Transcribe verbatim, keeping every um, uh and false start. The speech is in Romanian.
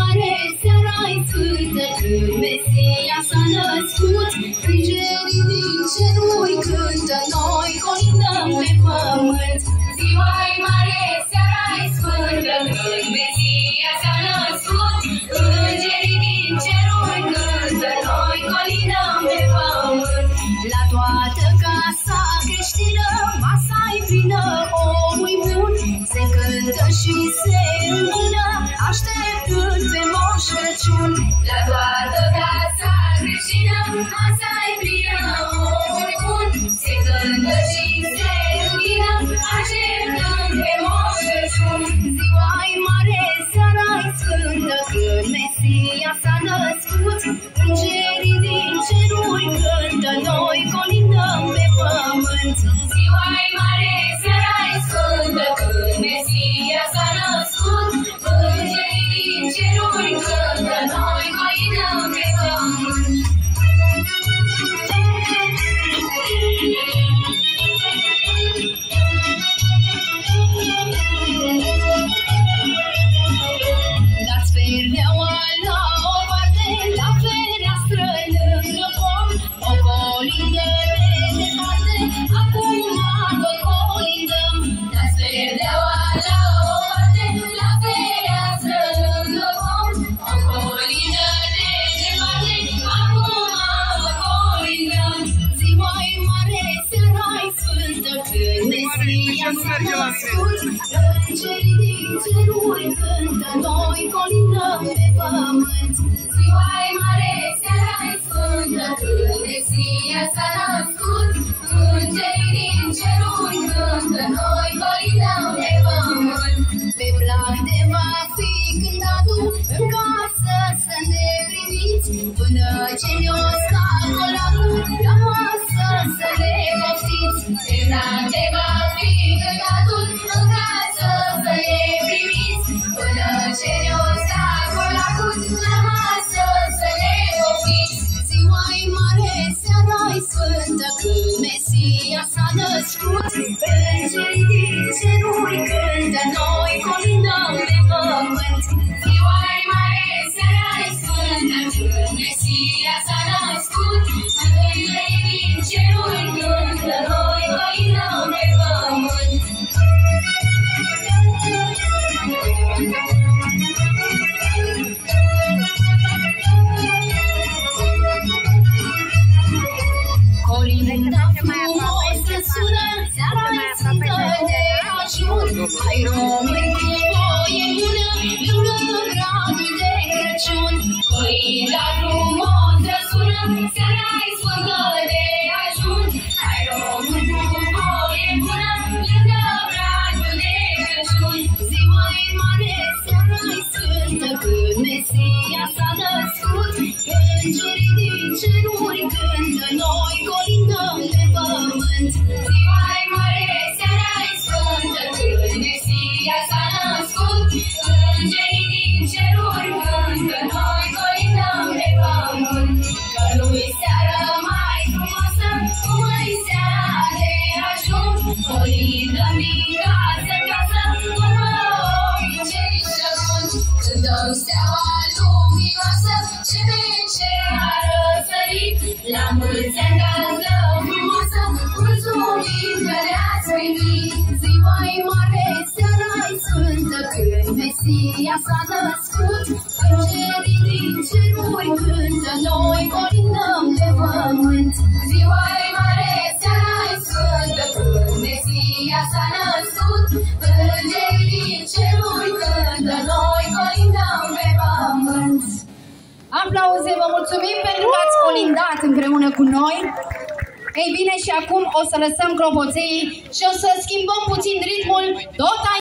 mare, seara-i sfântă, când Mesia s-a născut. Îngerii din ceruri cântă, noi colindăm pe pământ. Ziua-i mare, seara-i sfântă, când Mesia s-a născut. Îngerii din ceruri cântă, noi colindăm pe pământ. La toată casa creștină, masa-i plină, omul bun, se cântă și se îmbună, așteptând pe Moș Crăciun. La toată casa creștină, masa-i plină, omul bun, se cântă și se îmbună, așteptând pe Moș Crăciun. Ziua-i mare, seara-i sfântă, când Mesia s-a născut. Îngerii din ceruri cântă, noi colindăm pe pământ. Ziua-i mare, seara-i sfântă, când Mesia s-a născut. Îngerii din ceruri cântă, noi colindăm pe pământ. Dați perdeaua la o parte, la fereastră lângă pom, o colindă de departe, acum noi colindăm. Dați perdeaua la o parte, la fereastră lângă pom, o colindă de departe, acum noi colindăm. Ziua-i mare, seara-i sfântă, când Mesia s-a născut. Îngerii din ceruri cântă, noi colindăm pe pământ. Ziua-i mare, seara-i sfântă, când Mesia s-a născut. Îngerii din ceruri cântă, noi colindăm pe pământ. Pe plac de va fi cântatul, în casă să ne primiți, până ce ne-o sta colacul, la masă să le poftiți. Pe plac de va fi cântatul, în casă să le primiți, până ce ne-o sta colacul, la masă să le poftiți. Ziua-i mare, seara-i sfântă, când Mesia s-a născut. Îngerii din ceruri cântă, noi colindăm pe pământ. Ziua-i mare, seara-i sfântă, când Mesia s-a născut. Îngerii din ceruri cântă, noi colindăm pe pământ. Colinda frumos se sună, seara-i sfântă de ajun. Hai români cu voie bună, lângă gradul de Crăciun. Colinda frumos se sună, seara-i sfântă de ajun. Hai români cu voie bună, lângă gradul de Crăciun. Ziua-i mare, seara-i sfântă, când Mesia s-a născut. Îngerii din ceruri cântă, noi colindăm pe pământ. Ziua-i mare, seara-i sfântă, când Mesia s-a născut. Îngerii din ceruri cântă, noi colindăm pe pământ. Că nu-i seară mai frumoasă, cum e seara de ajun. Colindăm din casă în casă, până ochii cei șăbuni. Cântăm steaua luminoasă, ce pe cer a răsărit. La mulți ani gază frumoasă, mulțumim că ne-ați primit. Ziua-i mare, seara-i sfântă, când Mesia s-a născut. Îngerii din ceruri cântă, noi colindăm pe pământ. Ziua-i mare, seara-i sfântă, când Mesia s-a născut. Îngerii din ceruri cântă, noi colindăm pe pământ. Aplauze, vă mulțumim pentru că ați colindat împreună cu noi. Ei bine, și acum o să lăsăm clopoței și o să schimbăm puțin ritmul tot aici.